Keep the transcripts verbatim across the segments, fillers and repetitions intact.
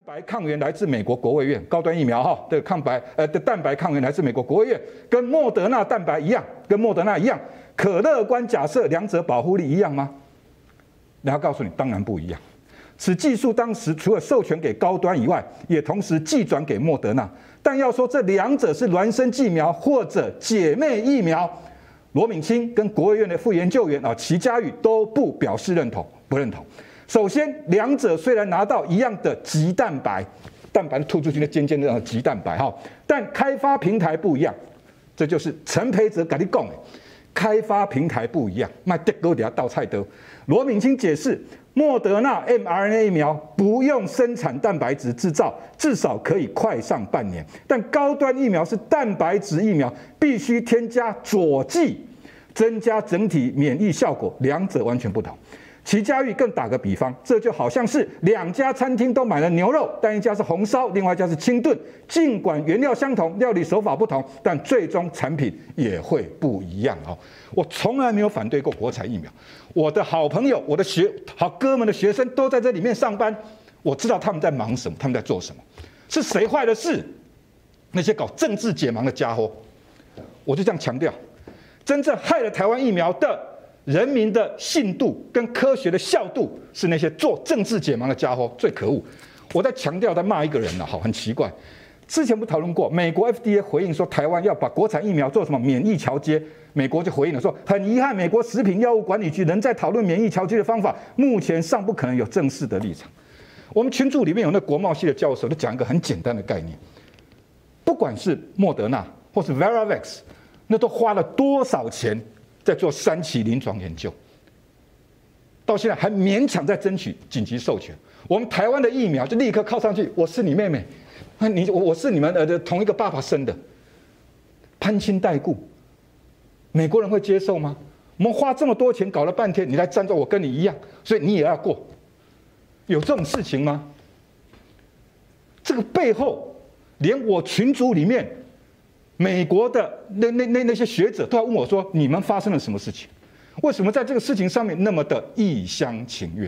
白抗原来自美国国卫院高端疫苗哈的抗白呃的蛋白抗原来自美国国卫院，跟莫德纳蛋白一样，跟莫德纳一样，可乐观假设两者保护力一样吗？然后告诉你，当然不一样。此技术当时除了授权给高端以外，也同时寄转给莫德纳。但要说这两者是孪生疫苗或者姐妹疫苗，罗敏清跟国卫院的副研究员啊齐家玉都不表示认同，不认同。首先，两者虽然拿到一样的棘蛋白，蛋白突出去的尖尖的棘蛋白哈，但开发平台不一样，这就是陈培哲跟你讲的，开发平台不一样。卖德哥底下倒菜刀，罗敏清解释，莫德纳 mRNA 疫苗不用生产蛋白质制造，至少可以快上半年，但高端疫苗是蛋白质疫苗，必须添加佐剂，增加整体免疫效果，两者完全不同。齐家玉更打个比方，这就好像是两家餐厅都买了牛肉，但一家是红烧，另外一家是清炖。尽管原料相同，料理手法不同，但最终产品也会不一样哦。我从来没有反对过国产疫苗，我的好朋友、我的学好哥们的学生都在这里面上班，我知道他们在忙什么，他们在做什么。是谁坏了事？那些搞政治解盲的家伙。我就这样强调，真正害了台湾疫苗的人民的信度跟科学的效度，是那些做政治解盲的家伙最可恶。我在强调，在骂一个人了，好，很奇怪。之前不讨论过，美国 F D A 回应说，台湾要把国产疫苗做什么免疫桥接，美国就回应了说，很遗憾，美国食品药物管理局仍在讨论免疫桥接的方法，目前尚不可能有正式的立场。我们群组里面有那国贸系的教授，就讲一个很简单的概念，不管是莫德纳或是 Veravax， 那都花了多少钱在做三期临床研究，到现在还勉强在争取紧急授权。我们台湾的疫苗就立刻靠上去，我是你妹妹，你我我是你们呃同一个爸爸生的，攀亲带故，美国人会接受吗？我们花这么多钱搞了半天，你来站着我跟你一样，所以你也要过，有这种事情吗？这个背后，连我群组里面美国的那那那那些学者都要问我说：“你们发生了什么事情？为什么在这个事情上面那么的一厢情愿？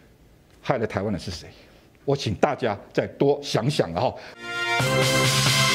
害了台湾的是谁？我请大家再多想想啊！”